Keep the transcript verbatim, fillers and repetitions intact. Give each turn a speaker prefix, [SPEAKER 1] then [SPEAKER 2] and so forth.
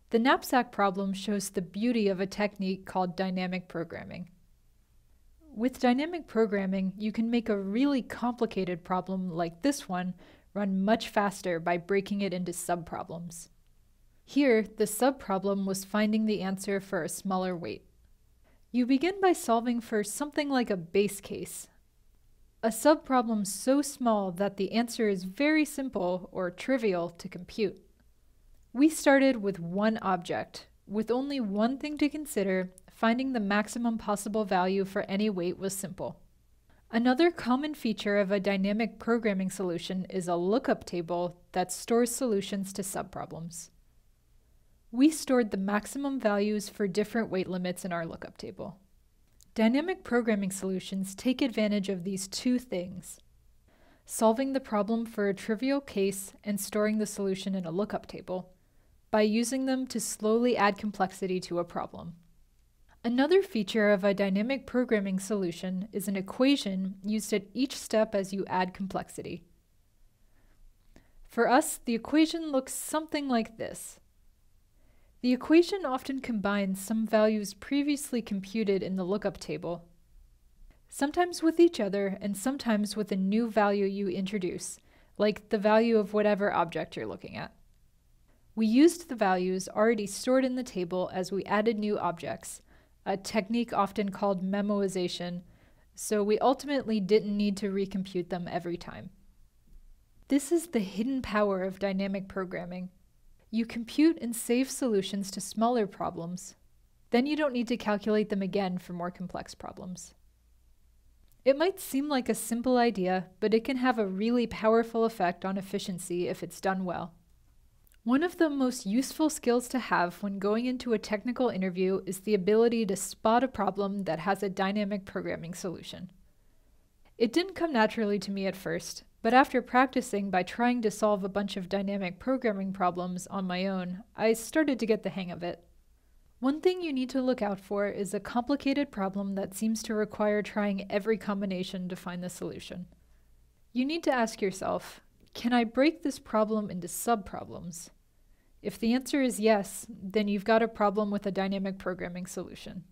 [SPEAKER 1] The knapsack problem shows the beauty of a technique called dynamic programming. With dynamic programming, you can make a really complicated problem like this one run much faster by breaking it into subproblems. Here, the subproblem was finding the answer for a smaller weight. You begin by solving for something like a base case, a subproblem so small that the answer is very simple or trivial to compute. We started with one object. With only one thing to consider, finding the maximum possible value for any weight was simple. Another common feature of a dynamic programming solution is a lookup table that stores solutions to subproblems. We stored the maximum values for different weight limits in our lookup table. Dynamic programming solutions take advantage of these two things: solving the problem for a trivial case and storing the solution in a lookup table, by using them to slowly add complexity to a problem. Another feature of a dynamic programming solution is an equation used at each step as you add complexity. For us, the equation looks something like this. The equation often combines some values previously computed in the lookup table, sometimes with each other and sometimes with a new value you introduce, like the value of whatever object you're looking at. We used the values already stored in the table as we added new objects, a technique often called memoization, so we ultimately didn't need to recompute them every time. This is the hidden power of dynamic programming. You compute and save solutions to smaller problems. Then you don't need to calculate them again for more complex problems. It might seem like a simple idea, but it can have a really powerful effect on efficiency if it's done well. One of the most useful skills to have when going into a technical interview is the ability to spot a problem that has a dynamic programming solution. It didn't come naturally to me at first, but after practicing by trying to solve a bunch of dynamic programming problems on my own, I started to get the hang of it. One thing you need to look out for is a complicated problem that seems to require trying every combination to find the solution. You need to ask yourself, can I break this problem into subproblems? If the answer is yes, then you've got a problem with a dynamic programming solution.